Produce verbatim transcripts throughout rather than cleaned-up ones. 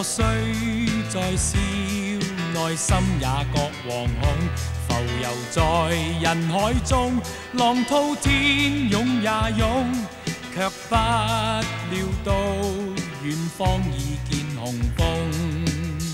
雖在笑，內心也覺惶恐。浮游在人海中，浪滔天湧也湧，卻不料到遠方已見紅楓。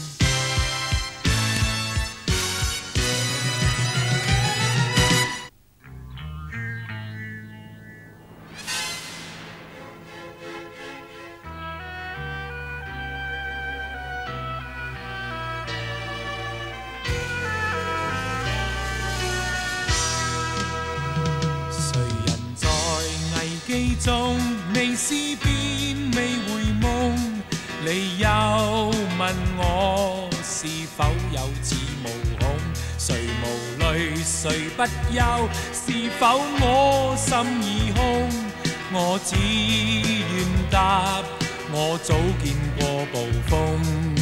中未試變未回夢，你又問我是否有恃無恐？誰無淚誰不憂？是否我心已空？我只願答，我早見過暴風。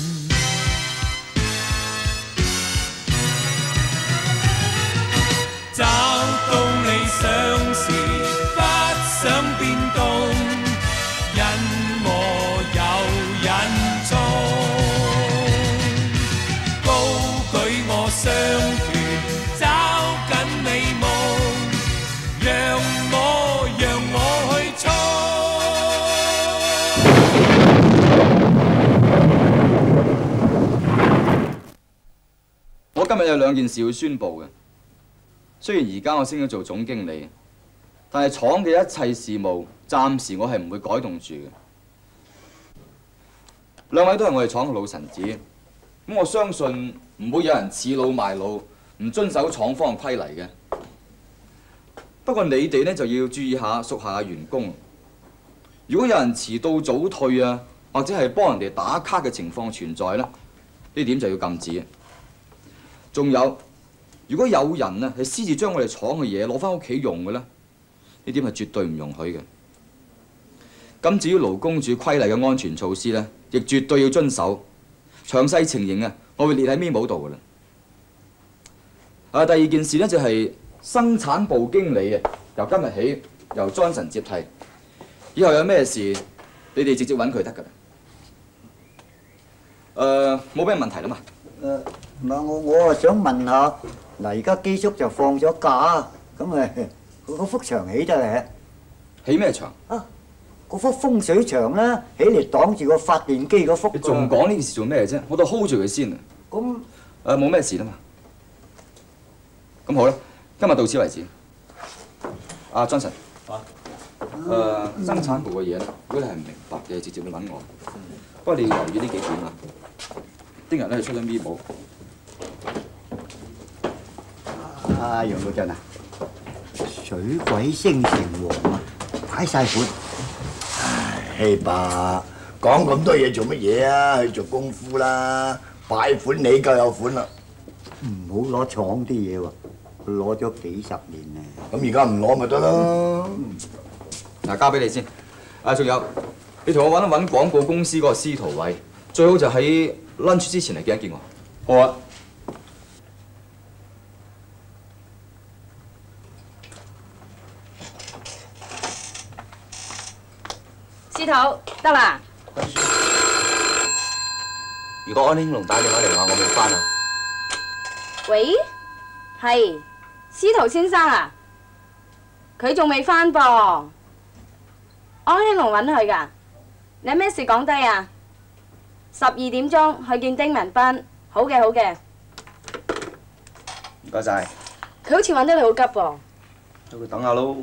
找到理想時想變動，因我有忍衷，高舉我雙拳，找緊美夢，讓我讓我去衝。 我今日有兩件事要宣佈嘅，雖然而家我升咗做總經理。但係廠嘅一切事務，暫時我係唔會改動住嘅。兩位都係我哋廠嘅老臣子，咁我相信唔會有人恃老賣老，唔遵守廠方嘅規例嘅。不過你哋呢就要注意下屬下嘅員工，如果有人遲到早退啊，或者係幫人哋打卡嘅情況存在呢，呢點就要禁止。仲有，如果有人啊係私自將我哋廠嘅嘢攞翻屋企用嘅呢，呢點係絕對唔容許嘅。咁至於勞工處規例嘅安全措施呢，亦絕對要遵守。詳細情形啊，我會列喺 memo 度㗎啦。啊，第二件事呢，就係生產部經理啊，由今日起由 Johnson 接替。以後有咩事，你哋直接揾佢得㗎啦。誒，冇咩問題啦嘛。 誒，唔係我我啊想問下，嗱而家基叔就放咗假，咁誒。嗰幅牆起得嚟， 起咩牆？ 啊，嗰幅風水牆啦，起嚟擋住個發電機嗰幅。 你仲講呢件事做咩啫？我都 hold 住佢先啊。 咁誒冇咩事啦嘛。咁好啦，今日到此為止。阿 Johnson，啊，誒生產部嘅嘢咧，如果你係唔明白嘅，直接去揾我。不過你要留意呢幾點啊。聽日咧出咗 memo。 阿楊老振啊！水鬼星城隍啊，擺晒款。 唉，希伯講咁多嘢做乜嘢啊？去做功夫啦，擺款你夠有款啦。 唔好攞廠啲嘢喎，攞咗幾十年咧。 咁而家唔攞咪得咯。 嗱，交俾你先。啊，仲有，你同我揾一揾廣告公司嗰個司徒偉，最好就喺 lunch 之前嚟見一見我。 好啊。 司徒，得啦。 如果安興龍打電話嚟話我未返啊？ 喂，係司徒先生啊，佢仲未返噃。安興龍揾佢㗎，你有咩事講低啊？十二點鐘去見丁文斌。好嘅，好嘅。 唔該晒。 佢好似揾得你好急噃。 叫佢等下咯。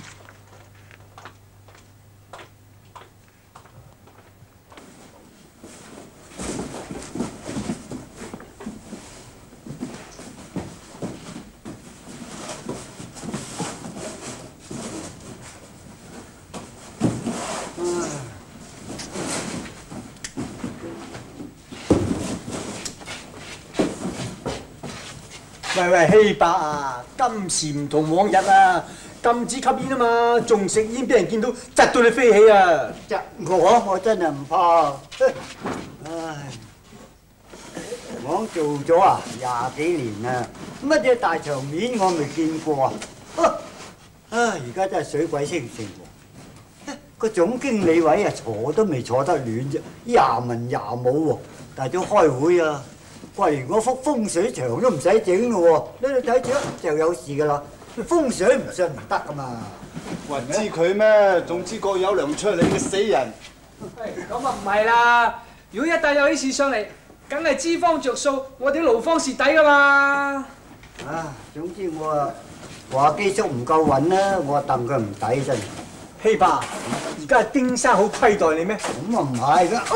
喂喂，希伯啊，今時唔同往日啊，禁止吸煙啊嘛，仲食煙俾人見到，窒到你飛起啊！ 窒我我真係唔怕。唉，我做咗啊廿幾年啦，乜嘢大場面我未見過啊！唉，而家真係水鬼星城喎。 個總經理位啊，坐都未坐得暖啫，廿文廿武喎，大早開會啊！喂，連嗰幅風水牆都唔使整咯喎，你哋睇住就有事噶啦。風水唔信唔得噶嘛。 喂，知佢咩？總之個有糧出嚟嘅死人。 咁啊唔係啦，如果一旦有啲事上嚟，梗係資方着數，我哋勞方蝕底噶嘛。 啊，總之我啊話基叔唔夠穩啦，我戥佢唔抵真。 希伯，而家丁生好虧待你咩？ 咁啊唔係㗎。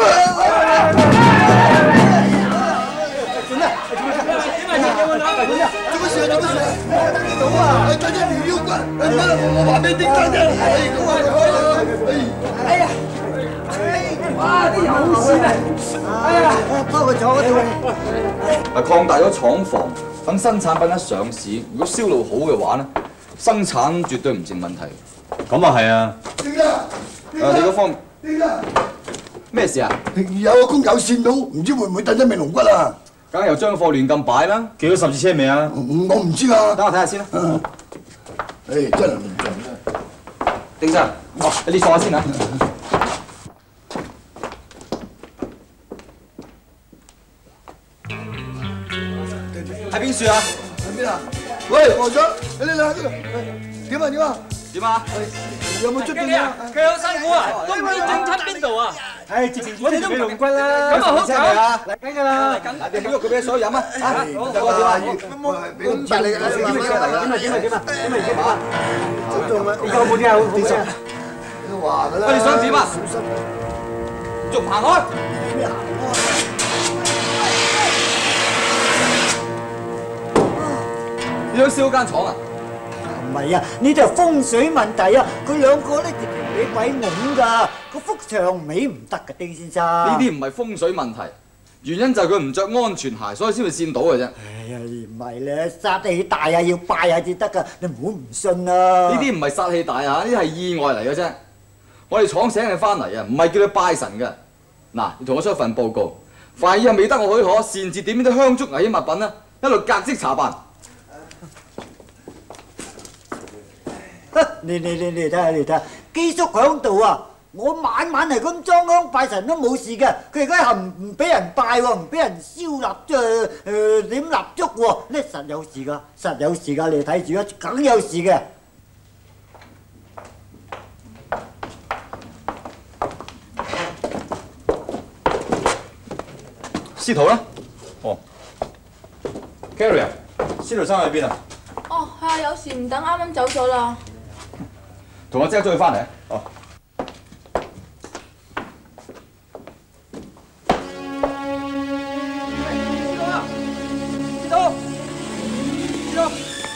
做咩？做咩？點啊？點啊？做咩？ 做乜事啊？做乜事啊？睇到啊！係真係條腰骨，我話俾丁生聽，係咁啊！ 哎呀！哇！啲有事啊！哎呀！ 幫佢坐嗰度。 啊，擴大咗廠房，等新產品一上市，如果銷路好嘅話咧，生產絕對唔成問題。 咁啊係啊！ 丁生， 誒，你嗰方丁生， 咩事啊？ 平時有個工友線到，唔知會唔會燉咗尾龍骨啊？ 梗係又將貨亂咁擺啦。 寄咗十字車未啊？ 我唔知啊。 等我睇下先啦。 誒，真係唔盡啊！ 丁生，哦，你坐下先啊。喺邊處啊？ 喺邊啊？喂，黃生，你嚟呢度。點啊點啊？ 點啊？ 有冇出邊啊？ 佢好辛苦啊，都唔知整親邊度啊！ 唉，直情我哋都尾龍骨啦。 咁啊好嚟啊！嚟緊㗎啦！ 你唔喐佢俾你水飲啊！啊，有個點啊？ 俾咁大力啊！ 點啊點啊點啊點啊點啊！好做咩？而家有冇啲啊？好先。 都話㗎啦。 喂，你想點啊？仲行開！你想燒間廠啊？ 唔係啊，呢就係風水問題啊！佢兩個咧直情俾鬼懵㗎，個幅牆尾唔得㗎，丁先生。 呢啲唔係風水問題，原因就係佢唔着安全鞋，所以先會跣到嘅啫。 哎呀，唔係咧，殺氣大啊，要拜下至得㗎，你唔好唔信啊！ 呢啲唔係殺氣大啊，呢啲係意外嚟嘅啫。我哋廠請你翻嚟啊，唔係叫你拜神嘅。嗱，你同我出一份報告，凡係未得我許可，擅自點啲香燭危險物品啊，一律革職查辦。 你你你你睇下你睇下，基叔響度啊！我晚晚係咁裝香拜神都冇事嘅，佢而家係唔唔俾人拜喎，唔俾人燒蠟誒誒點蠟燭喎，呢實有事㗎，實有事㗎，你睇住啊，梗有事嘅。 司徒啦，哦 ，Gary 啊，司徒生喺邊啊？ 哦，係啊，有事唔等，啱啱走咗啦。 同我即刻捉佢翻嚟啊！哦。 司徒，司徒，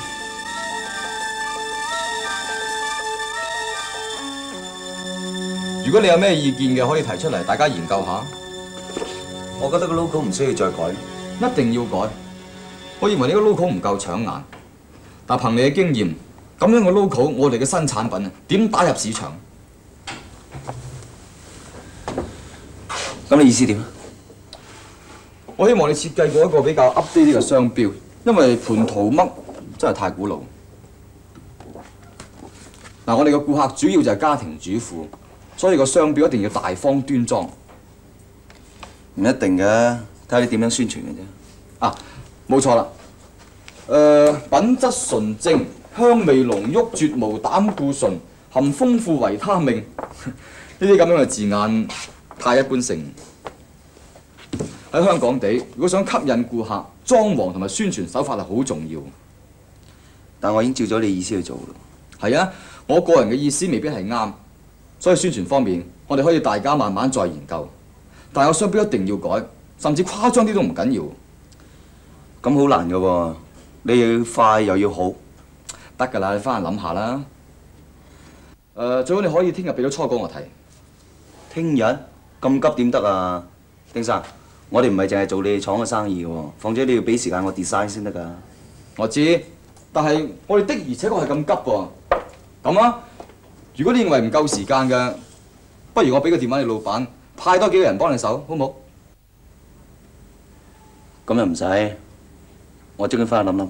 如果你有咩意見嘅，可以提出嚟，大家研究下。 我覺得個 logo 唔需要再改， 一定要改。我認為你個 logo 唔夠搶眼，但憑你嘅經驗，咁樣個 logo，我哋嘅新產品啊，點打入市場？ 咁你意思點啊？ 我希望你設計過一個比較 update 啲嘅商標，因為盤圖乜真係太古老。嗱，我哋嘅顧客主要就係家庭主婦，所以個商標一定要大方端莊。 唔一定嘅，睇下你點樣宣傳嘅啫。 啊，冇錯啦。誒、呃，品質純正，香味濃郁，絕無膽固醇，含豐富維他命。呢啲咁樣嘅字眼太一般性。喺香港地，如果想吸引顧客，裝潢同埋宣傳手法係好重要。 但我已經照咗你意思去做啦。 係啊，我個人嘅意思未必係啱，所以宣傳方面，我哋可以大家慢慢再研究。但係我商標一定要改，甚至誇張啲都唔緊要。 咁好難㗎喎，你又要快又要好， 得㗎啦，你翻去諗下啦。誒、呃，最好你可以聽日俾到初稿我睇。 聽日咁急點得啊？丁生，我哋唔係淨係做你哋廠嘅生意嘅喎，況且你要俾時間我 design 先得㗎。 我知，但係我哋的而且確係咁急喎。咁啊，如果你認為唔夠時間嘅，不如我俾個電話你老闆，派多幾個人幫你手，好唔好？ 咁又唔使，我即刻翻去諗諗。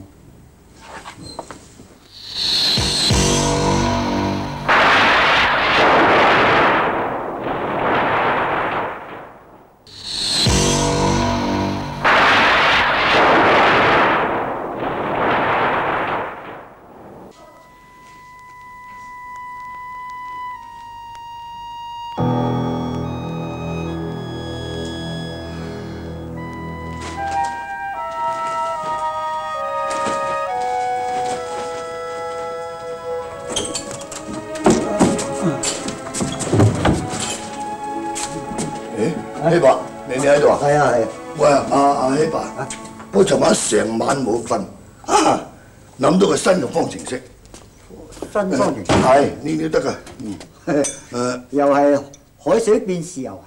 希伯，你你喺度啊？ 係啊係啊。 喂，阿阿希伯，我尋晚成晚冇瞓，啊，諗到個新嘅方程式。 新方程式？ 係呢啲得㗎。嗯。誒， 又係海水變豉油啊！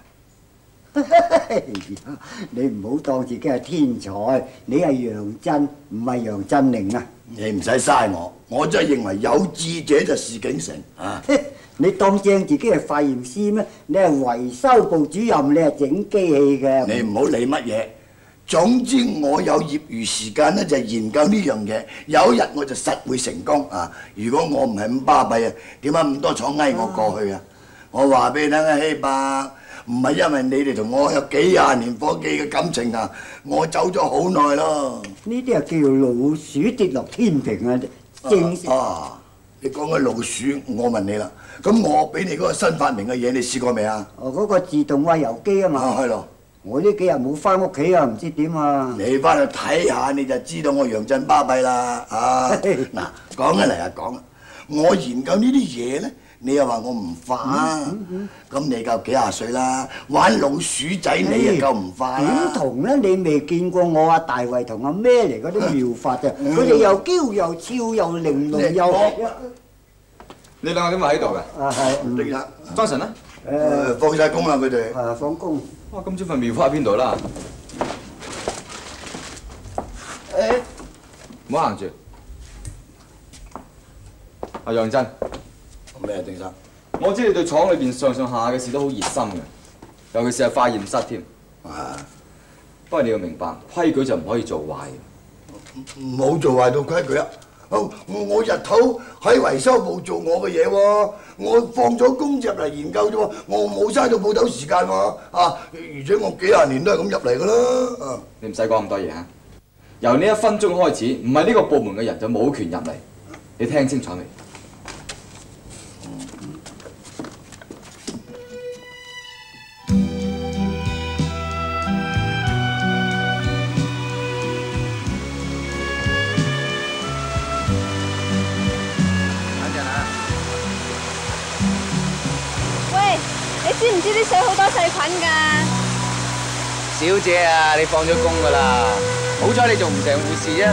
你唔好當自己係天才，你係楊振，唔係楊振寧啊！ 你唔使嘥我，我真係認為有志者就事竟成啊！ 你當正自己係化驗師咩？你係維修部主任，你係整機器嘅。 你唔好理乜嘢，總之我有業餘時間咧就係研究呢樣嘢，有一日我就實會成功啊！如果我唔係咁巴閉啊，點解咁多廠嗌我過去啊？我話俾你聽啊，希伯。唔係因為你哋同我有幾廿年夥計嘅感情啊，我走咗好耐咯。 呢啲係叫做老鼠跌落天平啊！正式啊！你講緊老鼠，我問你啦。咁我俾你嗰個新發明嘅嘢，你試過未啊？ 哦，嗰個自動餵油機啊嘛。 啊，係咯。 我呢幾日冇翻屋企啊，唔知點啊。 你翻去睇下你就知道我楊振巴閉啦。啊，嗱，講起嚟啊講，我研究呢啲嘢咧。你又話我唔快，咁你夠幾廿歲啦？玩老鼠仔你又夠唔快啦？ 點同咧？你未見過我阿大衛同阿咩嚟嗰啲妙法啫？佢哋又嬌又俏又玲瓏又…… 你兩個點解喺度嘅？ 啊係， 唔得啦。 莊臣咧？ 誒放曬工啦佢哋。 係放工。 哇！今朝份妙法喺邊度啦？誒，唔好行住。阿楊振。 咩啊，丁生？ 我知你對廠裏邊上上下下嘅事都好熱心嘅，尤其是係化驗室添。 啊！ 不過你要明白，規矩就唔可以做壞。 唔好做壞到規矩啊！我我日頭喺維修部做我嘅嘢喎，我放咗工入嚟研究啫喎，我冇嘥到鋪頭時間喎啊！而且我幾廿年都係咁入嚟㗎啦。啊！ 你唔使講咁多嘢啊！由呢一分鐘開始，唔係呢個部門嘅人就冇權入嚟。你聽清楚未？ 知唔知啲水好多細菌㗎？ 小姐啊，你放咗工㗎啦，好彩你仲唔成護士啫。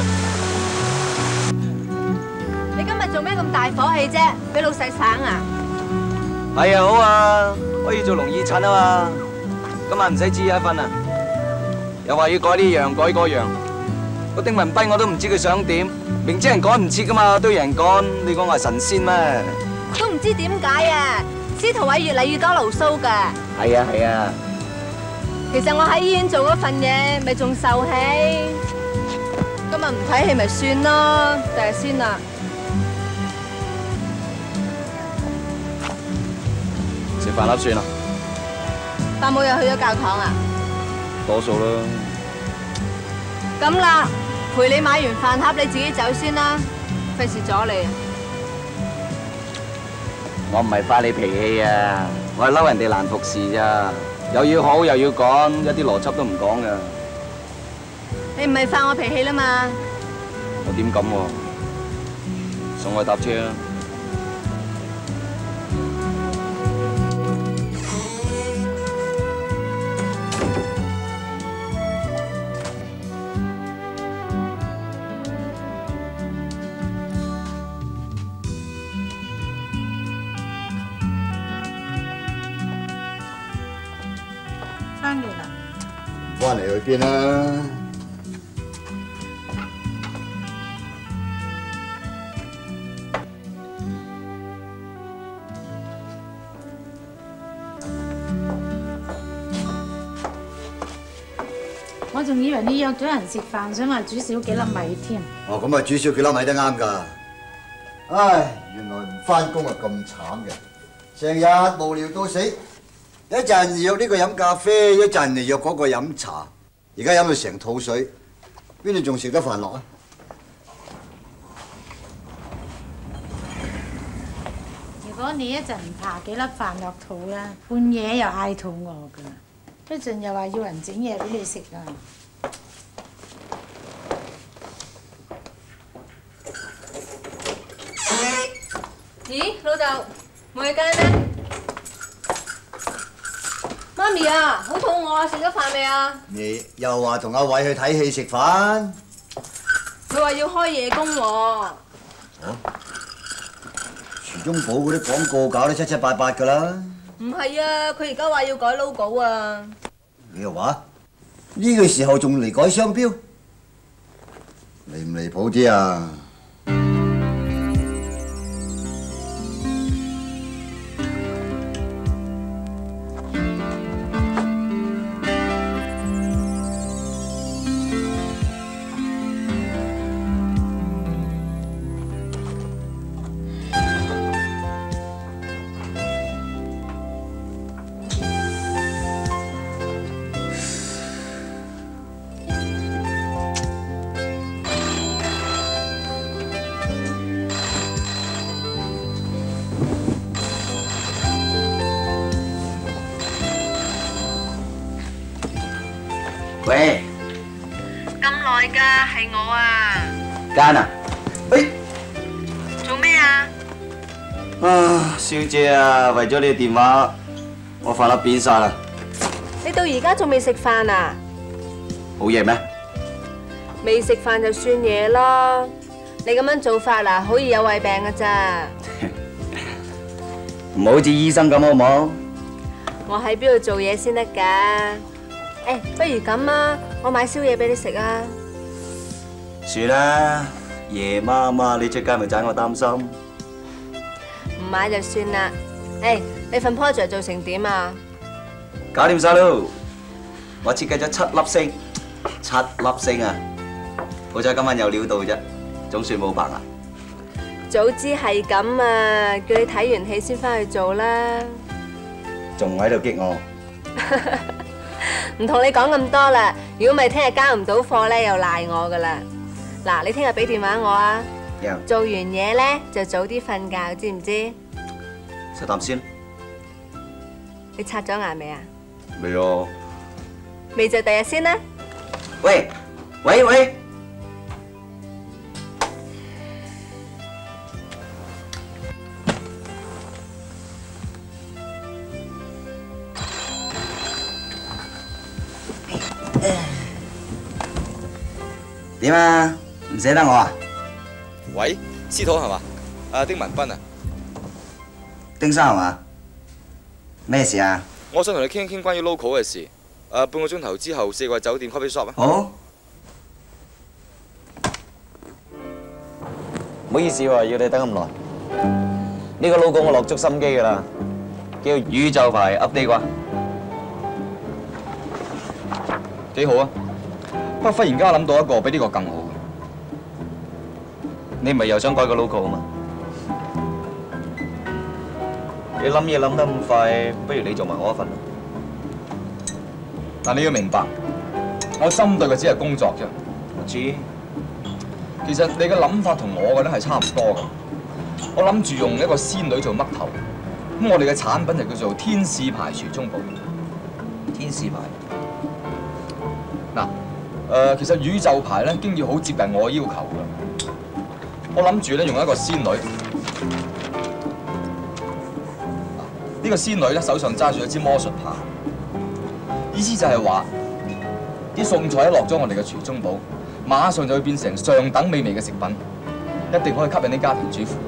你今日做咩咁大火氣啫？俾老細省啊？ 係啊，好啊，可以做農醫診啊嘛。今晚唔使支一分啊，又話要改呢樣改嗰樣，個丁文斌我都唔知佢想點，明知人趕唔切㗎嘛，都有人趕，你講我係神仙咩？ 都唔知點解啊！司徒偉越嚟越多牢騷㗎。 係啊係啊。 其實我喺醫院做嗰份嘢，咪仲受氣。今日唔睇戲咪算咯，第日先啦。 食飯粒算啦。 伯母又去咗教堂啊？ 多數啦。 咁啦，陪你買完飯盒，你自己走先啦，費事阻你。 我唔係發你脾氣啊，我係嬲人哋難服侍咋，又要好又要趕，一啲邏輯都唔講噶。 你唔係發我脾氣啦嘛？ 我點敢喎？送我搭車啦。 翻嚟啦！ 翻嚟去邊啦？ 我仲以為你約咗人食飯，想話煮少幾粒米添。 哦，咁啊煮少幾粒米都啱㗎。唉，原來唔翻工啊咁慘嘅，成日無聊到死。一陣約呢個飲咖啡，一陣嚟約嗰個飲茶，而家飲到成肚水，邊度仲食得飯落啊？ 如果你一陣唔扒幾粒飯落肚啦，半夜又嗌肚餓㗎，一陣又話要人整嘢俾你食啊！ 咦，老豆，冇嘢跟咩？ 媽咪啊，好肚餓啊！食咗飯未啊？ 你又話同阿偉去睇戲食飯？ 佢話要開夜工喎。 哦，廚中寶嗰啲廣告搞得七七八八㗎啦。 唔係啊，佢而家話要改 logo 啊。 你又話呢個時候仲嚟改商標，離唔離譜啲啊？ 喂， 咁耐㗎，係我啊。 間啊？誒， 做咩啊？ 啊，小姐啊，為咗你嘅電話，我飯粒扁晒啦。 你到而家仲未食飯啊？ 好嘢咩？ 未食飯就算嘢咯。你咁樣做法啦，好易有胃病㗎咋。 唔好好似醫生咁好唔好？ 我喺邊度做嘢先得㗎？誒，不如咁啊，我買宵夜俾你食啊！ 算啦，夜媽媽你出街咪盞我擔心。 唔買就算啦。誒，你份 project 做成點啊？ 搞掂晒咯，我設計咗七粒星，七粒星啊！好彩今晚有料到啫，總算冇白啊！ 早知係咁啊，叫你睇完戲先翻去做啦。 仲喺度激我？ 唔同你講咁多啦，如果咪聽日交唔到貨咧，又賴我噶啦。嗱，你聽日俾電話我啊。 有。 做完嘢咧就早啲瞓覺，知唔知？ 食啖先。 你刷咗牙未啊？ 未啊。 未就第日先啦。 喂，喂喂。點啊？唔捨得我啊？ 喂，司徒係嘛？啊，丁文斌啊。 丁生係嘛？咩事啊？ 我想同你傾一傾關於 local 嘅事。誒，半個鐘頭之後，四季酒店 coffee shop 啊。 好。唔好意思喎，要你等咁耐。呢個 logo 我落足心機㗎啦，叫宇宙牌 update 啩。 幾好啊！不過忽然間諗到一個比呢個更好嘅。 你唔係又想改個 logo 啊嘛？你諗嘢諗得咁快，不如你做埋我一份啦。 但你要明白，我針對嘅只係工作啫。 我知。 其實你嘅諗法同我嘅咧係差唔多嘅。我諗住用一個仙女做嘜頭，咁我哋嘅產品就叫做天使牌廚中寶。 天使牌。 嗱。誒，其實宇宙牌咧，經已好接近我嘅要求㗎。我諗住咧用一個仙女，呢個仙女咧手上揸住一支魔術棒，意思就係話啲餸菜一落咗我哋嘅廚中寶，馬上就會變成上等美味嘅食品，一定可以吸引啲家庭主婦。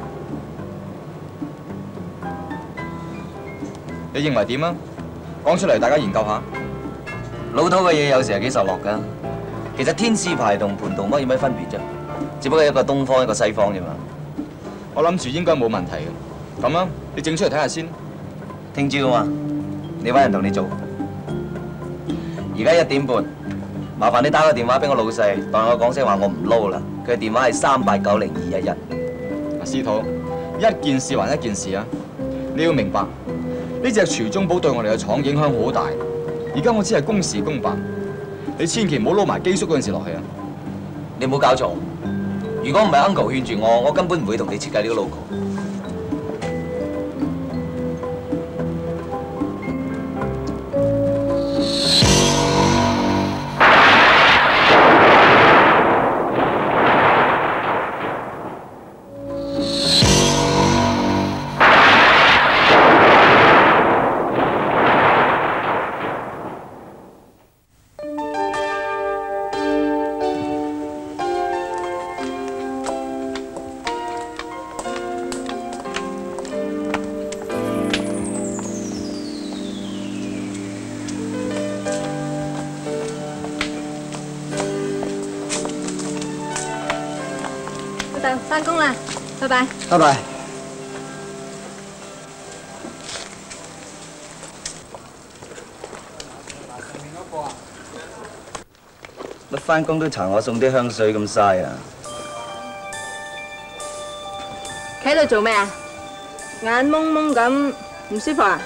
你認為點啊？講出嚟，大家研究下。 老土嘅嘢有時係幾受落㗎。其實天使牌同蟠桃乜有咩分別啫？只不過一個東方一個西方啫嘛。 我諗住應該冇問題嘅。咁啊，你整出嚟睇下先。 聽朝啊嘛，你揾人同你做。而家一點半，麻煩你打個電話俾我老細，當我講聲話我唔撈啦。佢嘅電話係三八九零二一一。 阿司徒，一件事還一件事啊！你要明白，呢隻廚中寶對我哋嘅廠影響好大。而家我只係公事公辦，你千祈唔好撈埋基叔嗰陣時落去啊！ 你唔好搞錯，如果唔係 Uncle 勸住我，我根本唔會同你設計呢個 logo。 翻工啦，拜拜。 拜拜。 乜翻工都搽我送啲香水咁嘥啊！ 企喺度做咩啊？眼蒙蒙咁，唔舒服啊？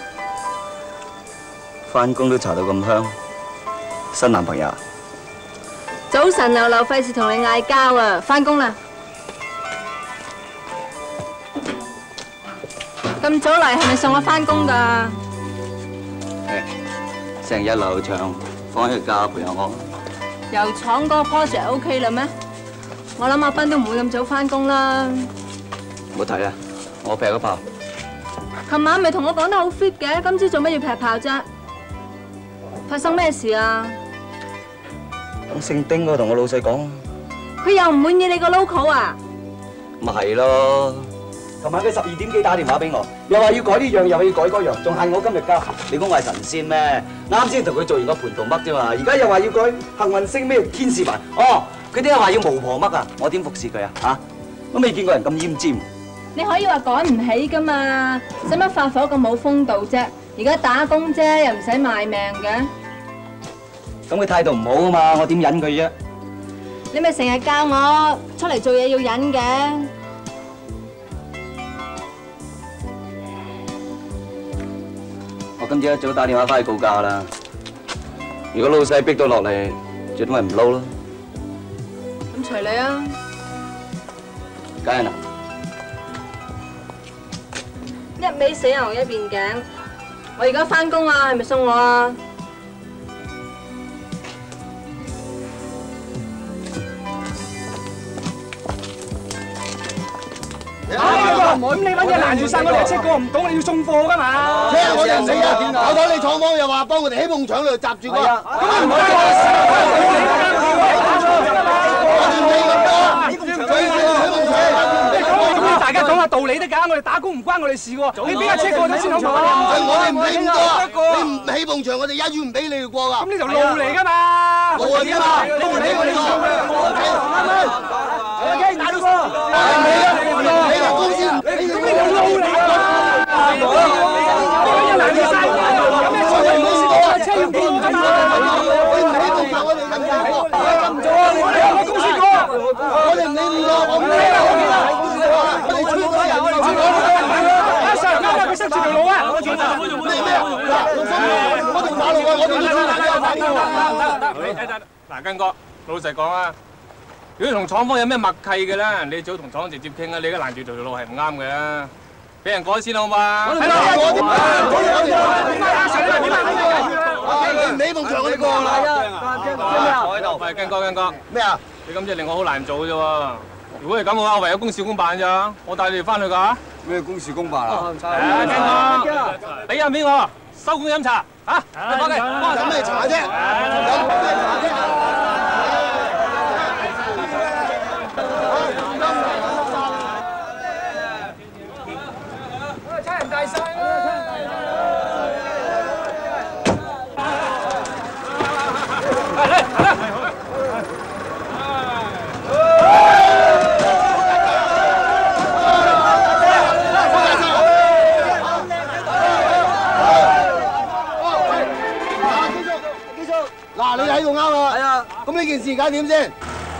翻工都搽到咁香，新男朋友？ 早晨流流，費事同你嗌交啊！翻工啦。咁早嚟係咪送我翻工㗎？ 成日流長，放一日假陪下我。 油廠嗰個 project O K 啦咩？我諗阿斌都唔會咁早翻工啦。 冇睇啊！我劈咗炮。 琴晚咪同我講得好 fit 嘅，今朝做乜要劈炮啫？發生咩事啊？ 咁姓丁嗰個同我老細講， 佢又唔滿意你個 logo 啊？ 咪係咯。琴晚佢十二點幾打電話俾我，又話要改呢樣，又話要改嗰樣，仲限我今日交。你估我係神仙咩？啱先同佢做完個盤同嘜啫嘛，而家又話要改幸運星咩天使環。哦，佢點解話要巫婆嘜啊？我點服侍佢啊？嚇，都未見過人咁奄尖。 你可以話趕唔起噶嘛，使乜發火咁冇風度啫？而家打工啫，又唔使賣命嘅。 咁佢態度唔好啊嘛，我點忍佢啫？ 你咪成日教我出嚟做嘢要忍嘅。 我今朝一早打電話翻去告假啦。如果老細逼到落嚟，最多咪唔撈咯。 咁隨你啊。 梗係啦。 一味死牛一邊頸，我而家翻工啊，係咪送我啊？ 咁你揾嘢攔住晒我哋，車過唔到，我哋要送貨噶嘛？ 車我哋唔理啊！搞到你廠方又話幫我哋起夢廠度閘住個，咁唔好咁大家講下道理得㗎，我哋打工唔關我哋事喎。你俾架車過咗先好嘛？ 我哋唔理咁多，你唔起夢場，我哋一於唔俾你哋過㗎。 咁呢條路嚟㗎嘛？ 路嚟㗎嘛？你唔理我哋過。OK，打到過。你哋公司，你哋呢條路嚟㗎。你攔住晒，有咩所謂唔好事過？車要過㗎嘛？你唔起夢場，我哋咁過。唔做啊！我哋我公司過，我哋唔理你過，我唔理啦，我唔理啦。我哋出咗人，我哋出咗人。阿 Sir，啱啱佢塞住條路啊！我做咩做咩咩啊？我條馬路啊！我哋出嚟啊！快啲啊！ 得得得，嗱，根哥，老實講啊，如果同廠方有咩默契嘅咧，你最好同廠直接傾啊！你而家攔住條路係唔啱嘅，俾人改先好嘛？係啦，我點啊？點啊？阿 Sir，點啊？ 你唔起夢場，我哋過啦。 我喺度。喂，根哥，根哥。 咩啊？ 你今次令我好難做啫喎！如果係咁嘅話，我唯有公事公辦咋，我帶你哋翻去㗎。 咩公事公辦啊？ 誒，根哥，俾人俾我，收工飲茶嚇。翻嚟， 飲咩茶啫？飲咩茶啫？ 差人大晒啦！ 嗱，你喺度啱啊！係啊，咁呢件事而家點先？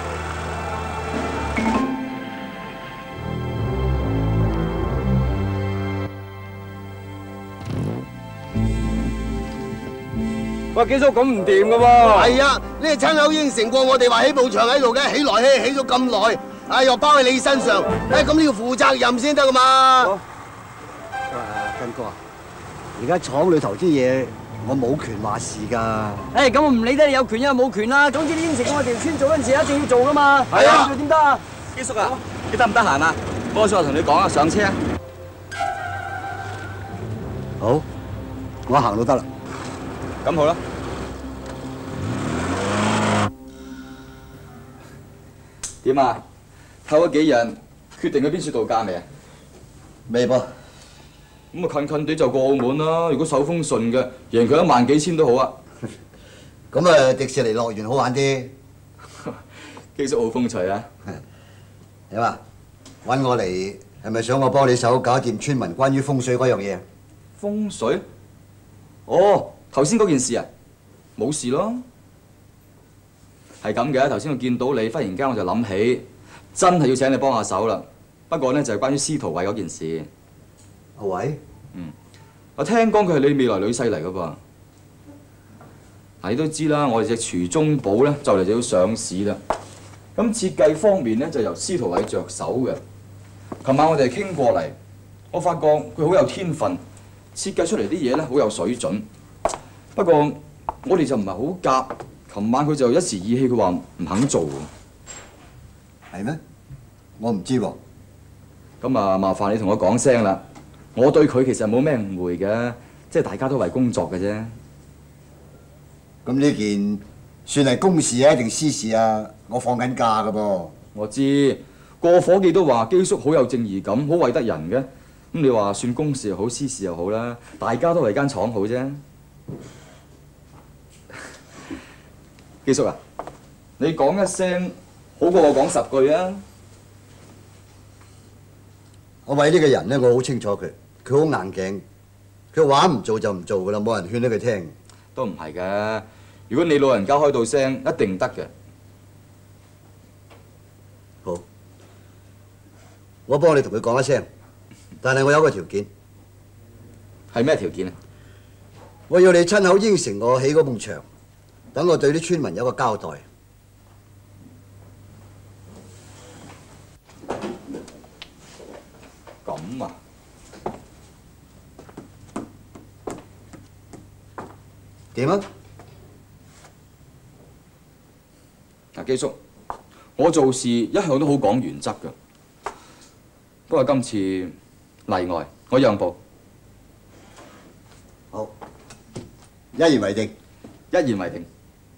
喂，幾叔咁唔掂噶喎！ 係啊，你哋親口應承過我哋話起步場喺度嘅，起來起起咗咁耐，啊又包喺你身上，誒咁你要負責任先得噶嘛！ 喂，根哥啊，而家廠裏頭啲嘢我冇權話事㗎。 誒，咁我唔理得你有權又冇權啦。總之你應承我條村做嗰陣時一定要做噶嘛。 係啊， 點得啊？ 基叔啊，你得唔得閒啊？波叔，我同你講啊，上車啊！ 好，我行到得啦。 咁好啦。點啊？透咗幾日，決定去邊處度假未啊？ 未噃。 咁啊近近地就過澳門啦。如果手風順嘅，贏佢一萬幾千都好啊。 咁啊，迪士尼樂園好玩啲。 基叔好風趣啊！ 點啊？ 揾我嚟係咪想我幫你手搞掂村民關於風水嗰樣嘢？ 風水？哦，頭先嗰件事啊，冇事咯。係咁嘅，頭先我見到你，忽然間我就諗起，真係要請你幫下手啦。不過呢，就係關於司徒偉嗰件事。 阿偉？ 嗯，我聽講佢係你未來女婿嚟噶噃。嗱，你都知啦，我哋隻廚中寶咧就嚟就要上市啦。咁設計方面咧就由司徒偉着手嘅。琴晚我哋傾過嚟，我發覺佢好有天分，設計出嚟啲嘢咧好有水準。不過我哋就唔係好夾。琴晚佢就一時意氣，佢話唔肯做。 係咩？我唔知喎。 咁啊，麻煩你同我講聲啦。我對佢其實冇咩誤會嘅，即係大家都為工作嘅啫。 咁呢件算係公事啊定私事啊？我放緊假㗎噃。 我知，個伙計都話基叔好有正義感，好為得人嘅。咁你話算公事又好，私事又好啦，大家都為間廠好啫。基叔啊，你講一聲好過我講十句啊！ 我為呢個人咧，我好清楚佢，佢好硬頸，佢話唔做就唔做㗎啦，冇人勸得佢聽。 都唔係嘅，如果你老人家開到聲，一定得嘅。 好，我幫你同佢講一聲，但係我有個條件。 係咩條件啊？ 我要你親口應承我起嗰埲牆。等我對啲村民有個交代。 咁啊？ 點啊？ 嗱，基叔，我做事一向都好講原則㗎。不過今次例外，我讓步。 好，一言為定。 一言為定。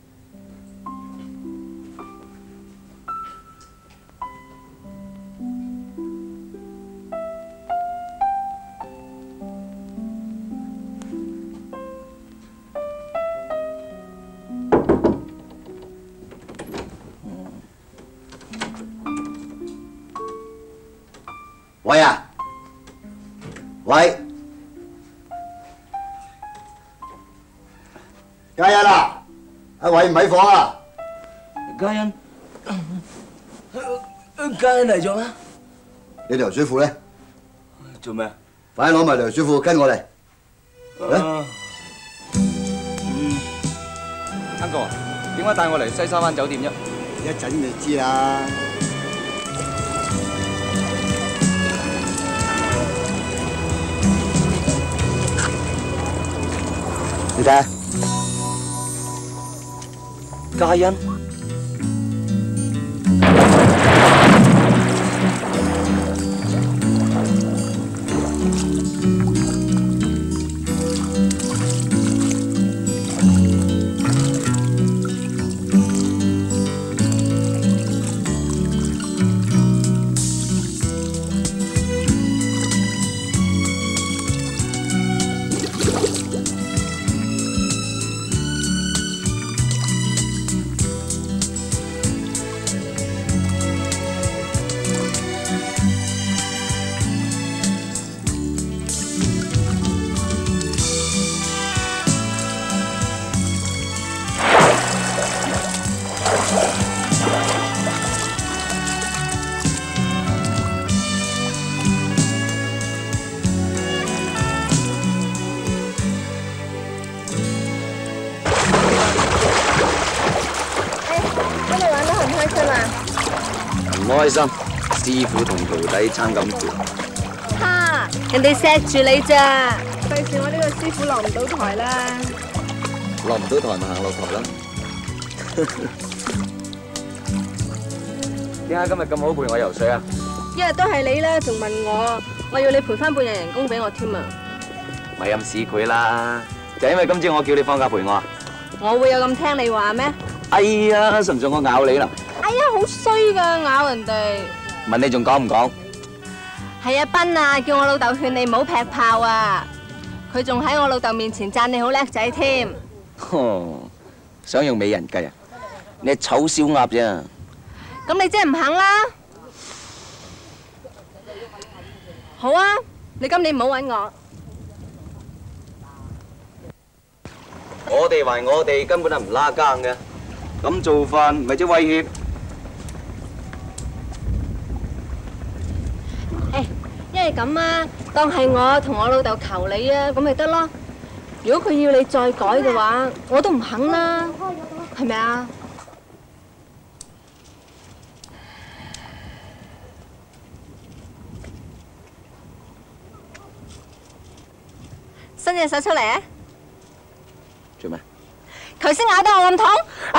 喂啊！喂，嘉欣啊！阿偉唔喺房啊！ 嘉欣，嘉欣嚟咗咩？ 你條水褲咧？ 做咩？ 快啲攞埋條水褲跟我嚟。 啊嗯， 亨哥，點解帶我嚟西沙灣酒店啫？ 一陣你知啦。你睇下， 嘉欣。 開心，師傅同徒弟撐咁攰。 哈！人哋錫住你咋，費事我呢個師傅落唔到台啦。 落唔到台咪行落台啦。點解今日咁好陪我游水啊？ 一日都係你啦，仲問我，我要你賠翻半日人工俾我添啊！ 咪咁市儈啦，就因為今朝我叫你放假陪我啊！ 我會有咁聽你話咩？ 哎呀，信唔信我咬你啦？ 哎呀，好衰噶，咬人哋。 問你仲講唔講？ 係啊，斌啊，叫我老豆勸你唔好劈炮啊！佢仲喺我老豆面前讚你好叻仔添。 哼，想用美人計啊？你係醜小鴨啫！ 咁你真係唔肯啦？ 好啊，你今年唔好揾我。 我哋還我哋，根本係唔拉更嘅。咁做法咪即威脅？ 誒，一係咁啊，當係我同我老豆求你啊，咁咪得咯。如果佢要你再改嘅話，我都唔肯啦，係咪啊？伸隻手出嚟啊！ 做咩？ 頭先咬到我咁痛。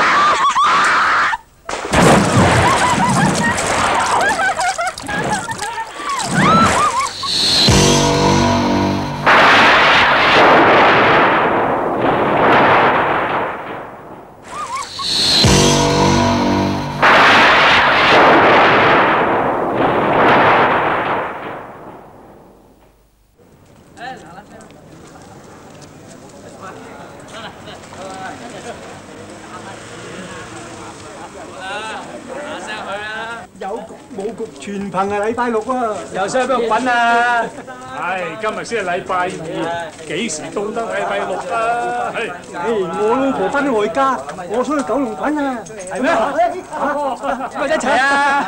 全憑係禮拜六啊，又想去邊度滾啊？ 唉，今日先係禮拜二，幾時到得禮拜六啊？唉， 我老婆翻咗外家，我想去九龍滾啊，係咩？咁咪一齊啊！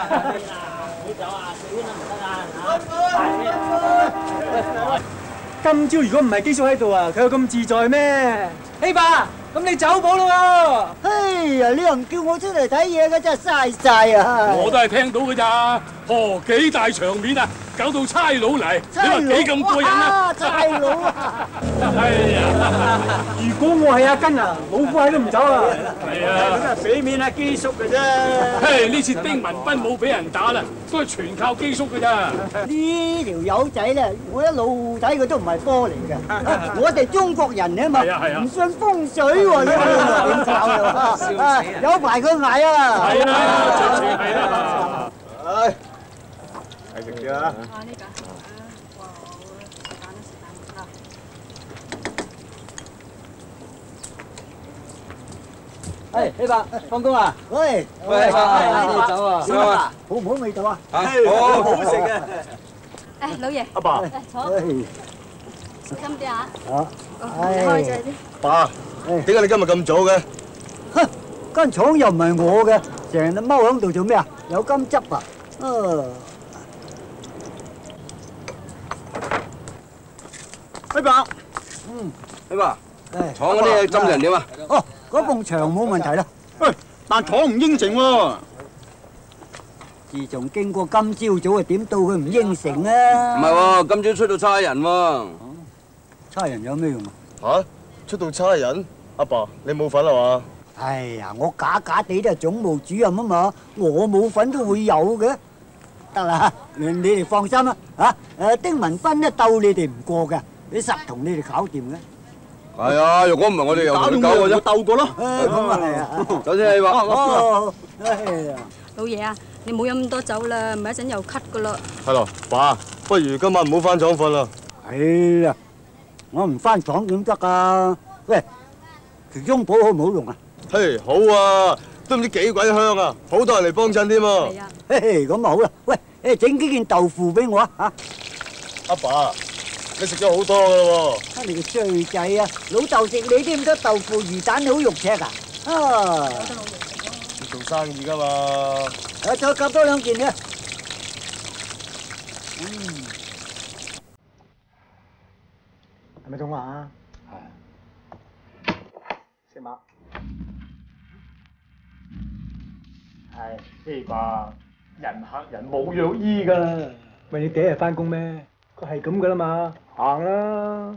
今朝如果唔係基叔喺度啊，佢有咁自在咩？希爸，咁你走寶咯喎！ 哎呀，你又唔叫我出嚟睇嘢嘅，真係嘥晒啊！ 我都係聽到嘅咋，哦，幾大場面啊！搞到差佬嚟，你話幾咁過癮啊？ 差佬啊！ 哎呀！ 如果我係阿根啊，老虎喺都唔走啊！ 係啊， 咁啊俾面阿基叔嘅啫。 嘿，呢次丁文斌冇俾人打啦，都係全靠基叔嘅咋。 呢條友仔咧，我一路睇佢都唔係波嚟嘅。我哋中國人啊嘛，唔信風水喎，呢個點搞啊？有排佢捱啊！ 係啦，絕對係啦。 唉。繼續住啊！ 啊呢個哇，揀得時間啦。 誒，希伯，放工啦！喂，喂，你走啊？點啊？好唔好味道啊？ 好，好食嘅。 誒，老爺。 阿爸。 坐。小心啲啊！ 好。 開隻啲。 爸，點解你今日咁早嘅？ 哼，間廠又唔係我嘅，成日踎喺度做咩啊？有金執啊？啊！希伯，嗯， 希伯，廠嗰啲針人點啊？ 哦，嗰埲牆冇問題啦。 喂，但廠唔應承喎。 自從經過今朝早啊，點到佢唔應承啊？ 唔係喎，今朝出到差人喎。 差人有咩用啊？ 嚇，出到差人？阿爸，你冇份係嘛？ 哎呀，我假假地都係總務主任啊嘛，我冇份都會有嘅。得啦，你你哋放心啦，嚇誒丁文斌咧鬥你哋唔過嘅。你實同你哋搞掂嘅？ 係啊，如果唔係我哋又同你搞嘅啫。 鬥過咯。 咁啊係啊。 首先你話。 哦，係啊。 老爺啊，你冇飲咁多酒啦，唔係一陣又咳噶啦。 係咯，爸，不如今晚唔好翻廠瞓啦。 係啊，我唔翻廠點得啊？喂，條中寶好唔好用啊？ 嘿，好啊，都唔知幾鬼香啊，好多人嚟幫襯添啊。 係啊。 嘿嘿，咁啊好啦，喂，誒整幾件豆腐俾我啊嚇。 阿爸。你食咗好多噶咯喎！你個衰仔啊！老豆食你啲咁多豆腐魚蛋好肉赤啊！啊！ 你做生意噶嘛？ 啊，再夾多兩件嘅。嗯。 係咪通話啊？係。食馬。係。希伯，人嚇人冇藥醫㗎。喂，你第一日翻工咩？佢係咁噶啦嘛，行啦！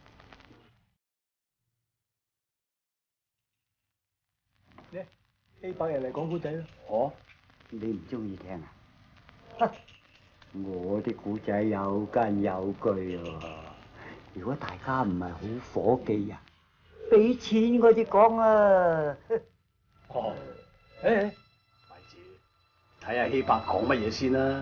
呢，希伯人嚟講古仔啦。 哦，你唔中意聽啊？我啲古仔有根有據喎。如果大家唔係好伙計啊，俾錢我哋講啊。 哦，誒，咪住，睇下希伯講乜嘢先啦。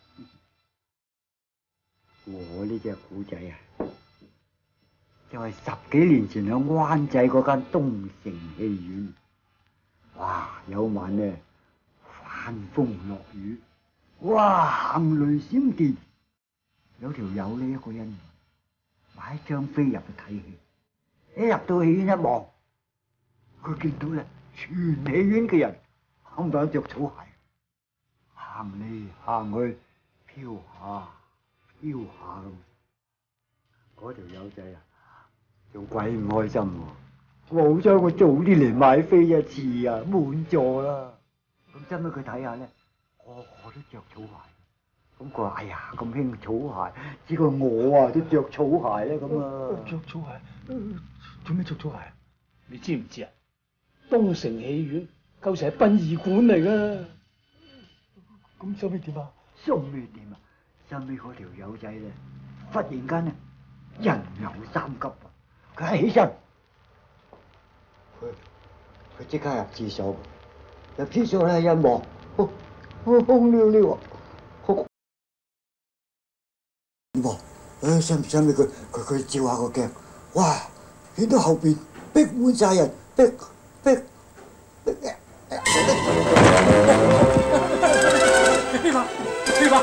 我呢隻古仔啊，就係十幾年前喺灣仔嗰間東城戲院，哇！有晚呢，翻風落雨，哇！行雷閃電， 有條友呢一個人買一張飛入去睇戲，一入到戲院一望，佢見到咧全戲院嘅人冚唪唥着草鞋，行嚟行去，飄下飄下咁。嗰條友仔啊，仲鬼唔開心喎！我好想我早啲嚟買飛一次啊，滿座啦！咁真俾佢睇下咧，個個都着草鞋。咁佢話：哎呀，咁興草鞋，只過我啊都着草鞋咧咁啊！ 着草鞋？做咩着草鞋？你知唔知啊？東城戲院舊時係殯儀館嚟噶。咁收尾點啊？ 收尾點啊？收尾嗰條友仔咧，忽然間咧人有三急啊！佢一起身，佢佢即刻入廁所，入廁所咧一望，哦，空溜溜啊！喎，誒，使唔使俾佢佢佢照下個鏡？哇！見到後邊逼滿晒人，逼逼逼！飛吧飛吧！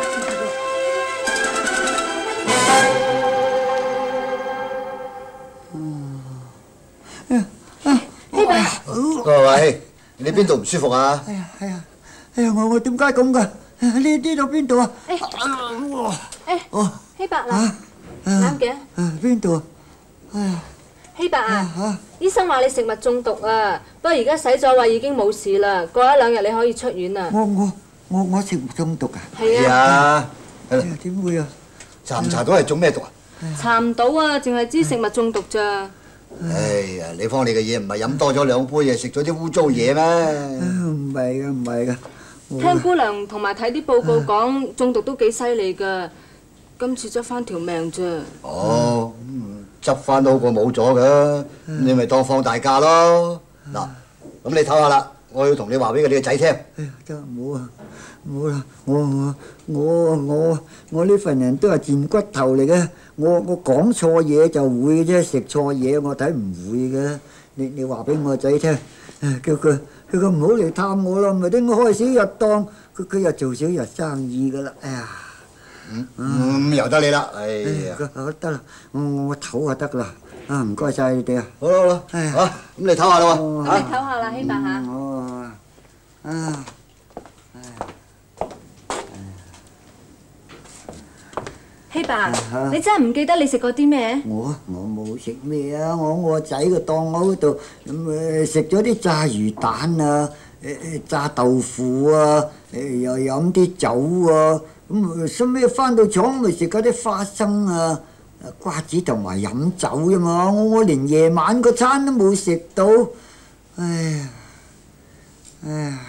各位，你邊度唔舒服啊？ 哎呀哎呀哎呀！我我點解咁噶？呢呢度邊度啊？ 誒，哦，希伯啊，啱嘅。 邊度啊？哎呀！ 希伯啊，醫生話你食物中毒啊，不過而家洗咗胃已經冇事啦，過一兩日你可以出院啦。 我我我我食物中毒啊？ 係啊。 點會啊？ 查唔查到係中咩毒啊？ 查唔到啊，淨係知食物中毒咋。 哎呀，你方你嘅嘢唔係飲多咗兩杯嘢，食咗啲污糟嘢咩？ 唔係噶，唔係噶。 聽姑娘同埋睇啲報告講，中毒都幾犀利噶，今次執翻條命啫。 哦，執翻都好過冇咗噶，你咪當放大假咯。嗱，咁你唞下啦，我要同你話俾你個仔聽。 哎呀，得唔好啊，唔好啦，我我我我我呢份人都係賤骨頭嚟嘅，我我講錯嘢就會嘅啫，食錯嘢我睇唔會嘅。你你話俾我個仔聽，叫佢叫佢唔好嚟探我咯，咪等我開小日檔，佢佢又做小日生意噶啦。哎呀， 嗯嗯，由得你啦。哎呀， 好得啦，我我唞下得啦。啊，唔該晒你哋啊。 好啦好啦， 哎呀， 好，咁你唞下啦喎。 咁你唞下啦，希伯嚇。 哦，啊。 希伯，你真係唔記得你食過啲咩？ 我我冇食咩啊！我我個仔個檔口嗰度咁誒食咗啲炸魚蛋啊，誒誒炸豆腐啊，誒又飲啲酒啊，咁收尾翻到廠咪食嗰啲花生啊、瓜子同埋飲酒啫嘛！我我連夜晚個餐都冇食到，唉呀，唉呀！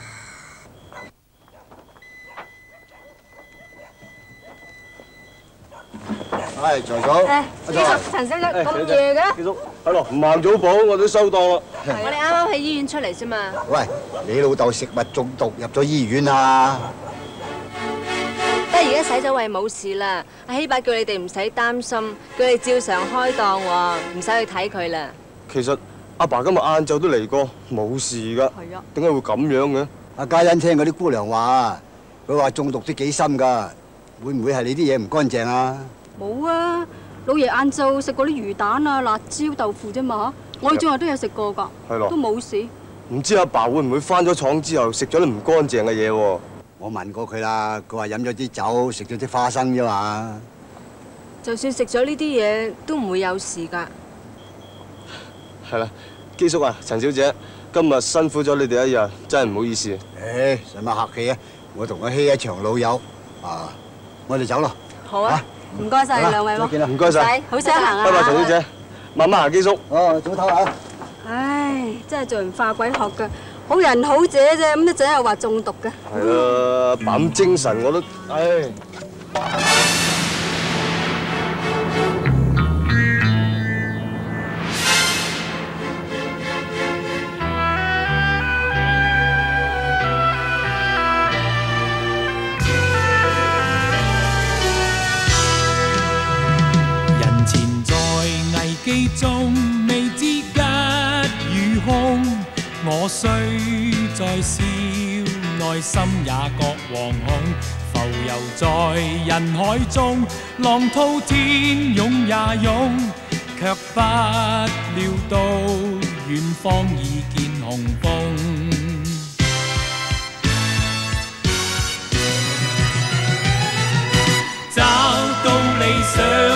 係財嫂， 誒，幾叔，陳小姐咁夜嘅？ 幾叔，係咯，唔行早補，我都收檔啦。 我哋啱啱喺醫院出嚟啫嘛。 喂，你老豆食物中毒入咗醫院啊？ 得而家洗咗胃冇事啦。阿希伯叫你哋唔使擔心，叫你照常開檔喎，唔使去睇佢啦。 其實阿爸今日晏晝都嚟過，冇事㗎。 係啊。 點解會咁樣嘅？ 阿嘉欣聽嗰啲姑娘話，佢話中毒都幾深㗎，會唔會係你啲嘢唔乾淨啊？ 冇啊，老爺晏晝食過啲魚蛋啊、辣椒豆腐啫嘛，我哋仲日都有食過㗎，都冇事。 唔知阿爸會唔會翻咗廠之後食咗啲唔乾淨嘅嘢喎？ 我問過佢啦，佢話飲咗啲酒，食咗啲花生啫嘛。 就算食咗呢啲嘢，都唔會有事㗎。 係啦，基叔啊，陳小姐，今日辛苦咗你哋一日，真係唔好意思。 誒，使乜客氣啊？我同阿希一場老友，啊，我哋走咯。 好啊。唔該晒你兩位喎， 唔該晒， 好想行啊！ 拜拜，陳小姐，慢慢行，基叔。 哦，早唞下。 唉，真係做人化鬼學㗎，好人好姐啫，咁啲仔又話中毒嘅。 係啦，爸咁精神我都，唉。 記中未知吉與凶，我雖在笑，內心也覺惶恐。 浮游在人海中，浪滔天湧也湧，卻不料到遠方已見紅楓。找到理想